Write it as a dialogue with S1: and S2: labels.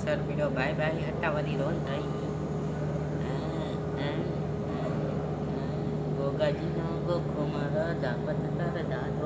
S1: ચરબીડો bye bye હટાવવાની રોન થઈ ગોગાજીનો ગોખો મારા જાપત તાર દાદ